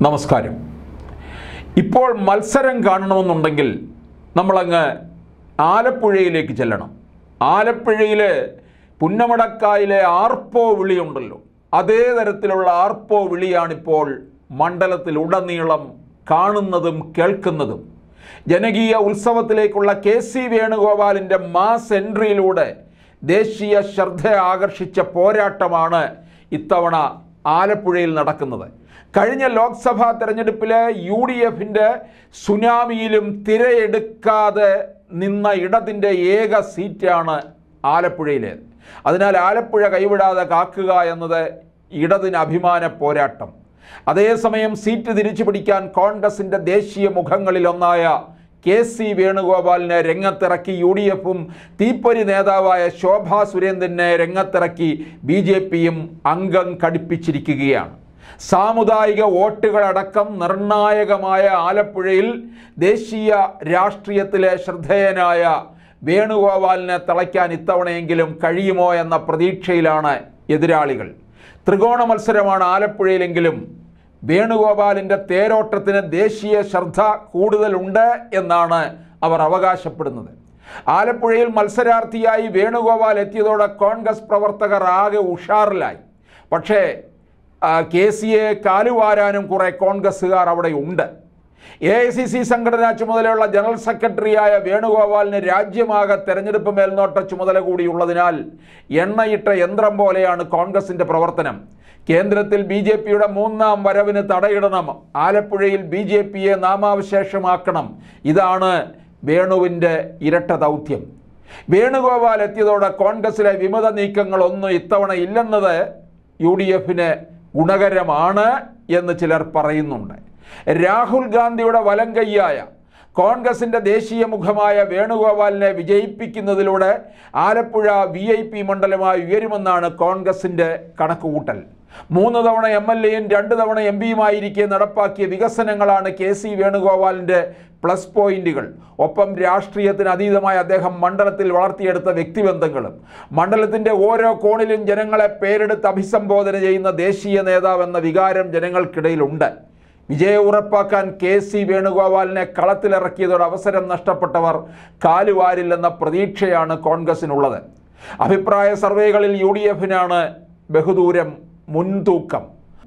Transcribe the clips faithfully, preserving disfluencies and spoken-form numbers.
നമസ്കാരം. ഇപ്പോൾ മത്സരം കാണണമെന്നുണ്ടെങ്കിൽ നമ്മളങ്ങ് ആലപ്പുഴയിലേക്ക് ചെല്ലണം. ആലപ്പുഴയിലെ പുന്നമടക്കായിലെ ആർപ്പോ വിളിയുണ്ടല്ലോ, അതേ തരത്തിലുള്ള ആർപ്പോ വിളിയാണിപ്പോൾ മണ്ഡലത്തിലുടനീളം കാണുന്നതും കേൾക്കുന്നതും. ജനകീയ ഉത്സവത്തിലേക്കുള്ള കെ സി വേണുഗോപാലിൻ്റെ മാസ് എൻട്രിയിലൂടെ ദേശീയ ശ്രദ്ധ ആകർഷിച്ച പോരാട്ടമാണ് ഇത്തവണ ആലപ്പുഴയിൽ നടക്കുന്നത്. കഴിഞ്ഞ ലോക്സഭാ തെരഞ്ഞെടുപ്പിലെ യു ഡി എഫിൻ്റെ സുനാമിയിലും തിരയെടുക്കാതെ നിന്ന ഇടതിൻ്റെ ഏക സീറ്റാണ് ആലപ്പുഴയിലേത്. അതിനാൽ ആലപ്പുഴ കൈവിടാതെ കാക്കുക എന്നത് ഇടതിന് അഭിമാന പോരാട്ടം. അതേസമയം സീറ്റ് തിരിച്ചു പിടിക്കാൻ കോൺഗ്രസിൻ്റെ ദേശീയ മുഖങ്ങളിലൊന്നായ കെ സി വേണുഗോപാലിനെ രംഗത്തിറക്കി യു ഡി എഫും തീപ്പൊരി നേതാവായ ശോഭാ സുരേന്ദ്രനെ രംഗത്തിറക്കി ബി ജെ പിയും അംഗം കടുപ്പിച്ചിരിക്കുകയാണ്. സാമുദായിക വോട്ടുകളടക്കം നിർണായകമായ ആലപ്പുഴയിൽ ദേശീയ രാഷ്ട്രീയത്തിലെ ശ്രദ്ധേയനായ വേണുഗോപാലിനെ തളയ്ക്കാൻ ഇത്തവണയെങ്കിലും കഴിയുമോ എന്ന പ്രതീക്ഷയിലാണ് എതിരാളികൾ. ത്രികോണ മത്സരമാണ് ആലപ്പുഴയിലെങ്കിലും വേണുഗോപാലിൻ്റെ തേരോട്ടത്തിന് ദേശീയ ശ്രദ്ധ കൂടുതലുണ്ട് എന്നാണ് അവർ അവകാശപ്പെടുന്നത്. ആലപ്പുഴയിൽ മത്സരാർത്ഥിയായി വേണുഗോപാൽ എത്തിയതോടെ കോൺഗ്രസ് പ്രവർത്തകർ ആകെ ഉഷാറിലായി. പക്ഷേ കെ സിയെ കാലുവാരാനും കുറേ കോൺഗ്രസ്സുകാർ അവിടെ ഉണ്ട്. എ ഐ സി സി സംഘടനാ ചുമതലയുള്ള ജനറൽ സെക്രട്ടറിയായ വേണുഗോപാലിന് രാജ്യമാകെ തെരഞ്ഞെടുപ്പ് മേൽനോട്ട ചുമതല കൂടിയുള്ളതിനാൽ എണ്ണയിട്ട യന്ത്രം പോലെയാണ് കോൺഗ്രസിൻ്റെ പ്രവർത്തനം. കേന്ദ്രത്തിൽ ബി ജെ പിയുടെ മൂന്നാം വരവിന് തടയിടണം, ആലപ്പുഴയിൽ ബി ജെ പിയെ നാമാവശേഷമാക്കണം. ഇതാണ് വേണുവിൻ്റെ ഇരട്ട ദൗത്യം. വേണുഗോപാൽ എത്തിയതോടെ കോൺഗ്രസിലെ വിമത നീക്കങ്ങളൊന്നും ഇത്തവണ ഇല്ലെന്നത് യു ഡി എഫിന് ഗുണകരമാണ് എന്ന് ചിലർ പറയുന്നുണ്ട്. രാഹുൽ ഗാന്ധിയുടെ വലം കൈയായ കോൺഗ്രസിൻ്റെ ദേശീയ മുഖമായ വേണുഗോപാലിനെ വിജയിപ്പിക്കുന്നതിലൂടെ ആലപ്പുഴ വി ഐ പി മണ്ഡലമായി ഉയരുമെന്നാണ് കോൺഗ്രസിൻ്റെ കണക്കുകൂട്ടൽ. മൂന്ന് തവണ എം എൽ എയും രണ്ട് തവണ എം പിയുമായിരിക്കെ നടപ്പാക്കിയ വികസനങ്ങളാണ് കെ സി വേണുഗോപാലിൻ്റെ പ്ലസ് പോയിന്റുകൾ. ഒപ്പം രാഷ്ട്രീയത്തിന് അതീതമായ അദ്ദേഹം മണ്ഡലത്തിൽ വളർത്തിയെടുത്ത വ്യക്തിബന്ധങ്ങളും. മണ്ഡലത്തിൻ്റെ ഓരോ കോണിലും ജനങ്ങളെ പേരെടുത്ത് അഭിസംബോധന ചെയ്യുന്ന ദേശീയ നേതാവെന്ന വികാരം ജനങ്ങൾക്കിടയിലുണ്ട്. വിജയം ഉറപ്പാക്കാൻ കെ സി വേണുഗോപാലിനെ കളത്തിലിറക്കിയതോടെ അവസരം നഷ്ടപ്പെട്ടവർ കാലുവാരില്ലെന്ന പ്രതീക്ഷയാണ് കോൺഗ്രസിനുള്ളത്. അഭിപ്രായ സർവേകളിൽ യു ഡി എഫിനാണ് ബഹുദൂരം മുൻതൂക്കം.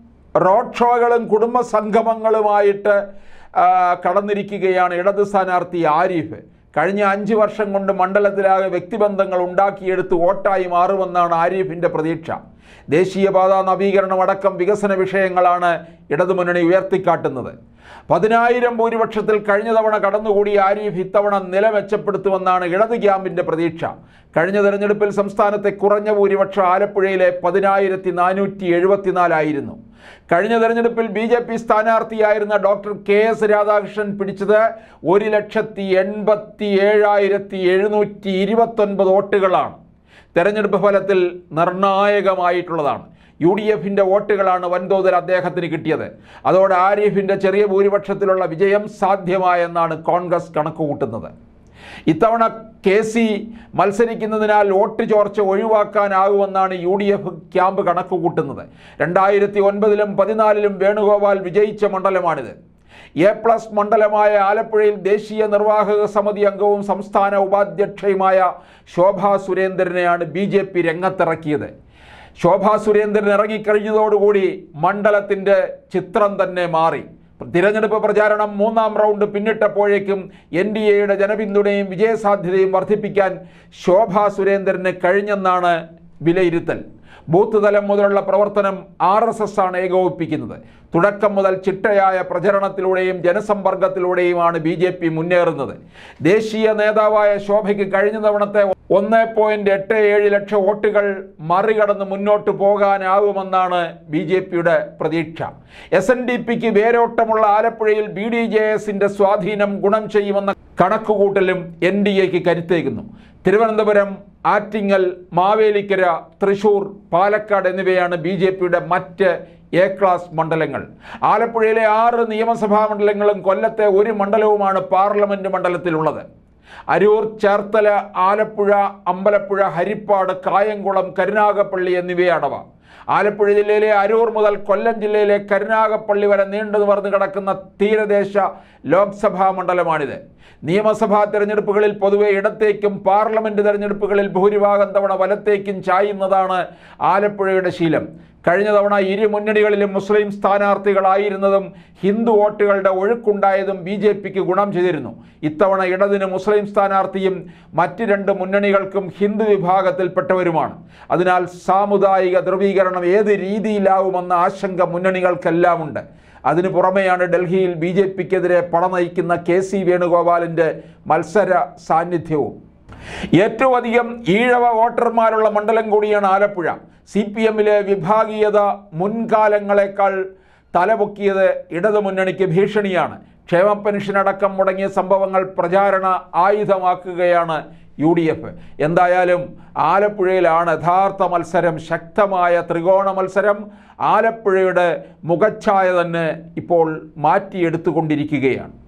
റോഡ് ഷോകളും കുടുംബ സംഗമങ്ങളുമായിട്ട് കടന്നിരിക്കുകയാണ് ഇടത് സ്ഥാനാർത്ഥി ആരിഫ്. കഴിഞ്ഞ അഞ്ച് വർഷം കൊണ്ട് മണ്ഡലത്തിലാകെ വ്യക്തിബന്ധങ്ങൾ ഉണ്ടാക്കിയെടുത്ത് വോട്ടായി മാറുമെന്നാണ് ആരിഫിൻ്റെ പ്രതീക്ഷ. ദേശീയപാത നവീകരണം അടക്കം വികസന വിഷയങ്ങളാണ് ഇടതുമുന്നണി ഉയർത്തിക്കാട്ടുന്നത്. പതിനായിരം ഭൂരിപക്ഷത്തിൽ കഴിഞ്ഞ തവണ കടന്നുകൂടിയ ആരിഫ് ഇത്തവണ നില മെച്ചപ്പെടുത്തുമെന്നാണ് ഇടത് ക്യാമ്പിൻ്റെ പ്രതീക്ഷ. കഴിഞ്ഞ തെരഞ്ഞെടുപ്പിൽ സംസ്ഥാനത്തെ കുറഞ്ഞ ഭൂരിപക്ഷം ആലപ്പുഴയിലെ പതിനായിരത്തി നാനൂറ്റി എഴുപത്തിനാലായിരുന്നു. കഴിഞ്ഞ തെരഞ്ഞെടുപ്പിൽ ബി ജെ പി സ്ഥാനാർത്ഥിയായിരുന്ന ഡോക്ടർ കെ എസ് രാധാകൃഷ്ണൻ പിടിച്ചത് ഒരു ലക്ഷത്തി എൺപത്തി ഏഴായിരത്തി എഴുന്നൂറ്റി ഇരുപത്തൊൻപത് വോട്ടുകളാണ്. തെരഞ്ഞെടുപ്പ് ഫലത്തിൽ നിർണായകമായിട്ടുള്ളതാണ്. യു ഡി എഫിൻ്റെ വോട്ടുകളാണ് വൻതോതിൽ അദ്ദേഹത്തിന് കിട്ടിയത്. അതോടെ ആരിഫിൻ്റെ ചെറിയ ഭൂരിപക്ഷത്തിലുള്ള വിജയം സാധ്യമായെന്നാണ് കോൺഗ്രസ് കണക്കുകൂട്ടുന്നത്. ഇത്തവണ കെ സി മത്സരിക്കുന്നതിനാൽ വോട്ട് ചോർച്ച ഒഴിവാക്കാനാകുമെന്നാണ് യു ഡി എഫ് ക്യാമ്പ് കണക്കുകൂട്ടുന്നത്. രണ്ടായിരത്തി ഒൻപതിലും പതിനാലിലും വേണുഗോപാൽ വിജയിച്ച മണ്ഡലമാണിത്. എ പ്ലസ് മണ്ഡലമായ ആലപ്പുഴയിൽ ദേശീയ നിർവാഹക സമിതി അംഗവും സംസ്ഥാന ഉപാധ്യക്ഷയുമായ ശോഭാ സുരേന്ദ്രനെയാണ് ബി ജെ പി രംഗത്തിറക്കിയത്. ശോഭാ സുരേന്ദ്രൻ ഇറങ്ങിക്കഴിഞ്ഞതോടുകൂടി മണ്ഡലത്തിൻ്റെ ചിത്രം തന്നെ മാറി. തിരഞ്ഞെടുപ്പ് പ്രചാരണം മൂന്നാം റൗണ്ട് പിന്നിട്ടപ്പോഴേക്കും എൻ ഡി എയുടെ ജനപിന്തുണയും വിജയസാധ്യതയും വർദ്ധിപ്പിക്കാൻ ശോഭാ സുരേന്ദ്രന് കഴിഞ്ഞെന്നാണ് വിലയിരുത്തൽ. ബൂത്ത് തലം മുതലുള്ള പ്രവർത്തനം ആർ എസ് എസ് ആണ് ഏകോപിപ്പിക്കുന്നത്. തുടക്കം മുതൽ ചിട്ടയായ പ്രചരണത്തിലൂടെയും ജനസമ്പർക്കത്തിലൂടെയുമാണ് ബി ജെ പി മുന്നേറുന്നത്. ദേശീയ നേതാവായ ശോഭയ്ക്ക് കഴിഞ്ഞ തവണത്തെ ഒന്ന് പോയിന്റ് എട്ട് ഏഴ് ലക്ഷം വോട്ടുകൾ മറികടന്ന് മുന്നോട്ട് പോകാനാവുമെന്നാണ് ബി ജെ പിയുടെ പ്രതീക്ഷ. എസ് എൻ ഡി പിക്ക് വേരോട്ടമുള്ള ആലപ്പുഴയിൽ ബി ഡി ജെ എസിൻ്റെ സ്വാധീനം ഗുണം ചെയ്യുമെന്ന കണക്കുകൂട്ടലും എൻ ഡി എക്ക് കരുത്തേകുന്നു. തിരുവനന്തപുരം, ആറ്റിങ്ങൽ, മാവേലിക്കര, തൃശൂർ, പാലക്കാട് എന്നിവയാണ് ബി ജെ പിയുടെ മറ്റ് എ ക്ലാസ് മണ്ഡലങ്ങൾ. ആലപ്പുഴയിലെ ആറ് നിയമസഭാ മണ്ഡലങ്ങളും കൊല്ലത്തെ ഒരു മണ്ഡലവുമാണ് പാർലമെൻറ്റ് മണ്ഡലത്തിലുള്ളത്. അരൂർ, ചേർത്തല, ആലപ്പുഴ, അമ്പലപ്പുഴ, ഹരിപ്പാട്, കായംകുളം, കരുനാഗപ്പള്ളി എന്നിവയാണവ. ആലപ്പുഴ ജില്ലയിലെ അരൂർ മുതൽ കൊല്ലം ജില്ലയിലെ കരുനാഗപ്പള്ളി വരെ നീണ്ടു നിവർന്നു കിടക്കുന്ന തീരദേശ ലോക്സഭാ മണ്ഡലമാണിത്. നിയമസഭാ തെരഞ്ഞെടുപ്പുകളിൽ പൊതുവെ ഇടത്തേക്കും പാർലമെൻറ്റ് തെരഞ്ഞെടുപ്പുകളിൽ ഭൂരിഭാഗം തവണ വലത്തേക്കും ചായുന്നതാണ് ആലപ്പുഴയുടെ ശീലം. കഴിഞ്ഞ തവണ ഇരു മുന്നണികളിലും മുസ്ലിം സ്ഥാനാർത്ഥികളായിരുന്നതും ഹിന്ദു വോട്ടുകളുടെ ഒഴുക്കുണ്ടായതും ബി ജെ പിക്ക് ഗുണം ചെയ്തിരുന്നു. ഇത്തവണ ഇടതിന് മുസ്ലിം സ്ഥാനാർത്ഥിയും മറ്റ് രണ്ട് മുന്നണികൾക്കും ഹിന്ദു വിഭാഗത്തിൽപ്പെട്ടവരുമാണ്. അതിനാൽ സാമുദായിക ധ്രുവീകരണം ഏത് രീതിയിലാവുമെന്ന ആശങ്ക മുന്നണികൾക്കെല്ലാം ഉണ്ട്. അതിനു പുറമെയാണ് ഡൽഹിയിൽ ബി ജെ പിക്കെതിരെ പടനയിക്കുന്ന കെ സി വേണുഗോപാലിൻ്റെ മത്സര സാന്നിധ്യവും. ഏറ്റവും അധികം ഈഴവ വോട്ടർമാരുള്ള മണ്ഡലം കൂടിയാണ് ആലപ്പുഴ. സി പി എമ്മിലെ വിഭാഗീയത മുൻകാലങ്ങളെക്കാൾ തലപൊക്കിയത് ഇടതു മുന്നണിക്ക് ഭീഷണിയാണ്. ക്ഷേമ പെൻഷൻ അടക്കം മുടങ്ങിയ സംഭവങ്ങൾ പ്രചാരണ ആയുധമാക്കുകയാണ് യു ഡി എഫ്. എന്തായാലും ആലപ്പുഴയിലാണ് യഥാർത്ഥ മത്സരം, ശക്തമായ ത്രികോണ മത്സരം. ആലപ്പുഴയുടെ മുഖച്ഛായ തന്നെ ഇപ്പോൾ മാറ്റിയെടുത്തുകൊണ്ടിരിക്കുകയാണ്.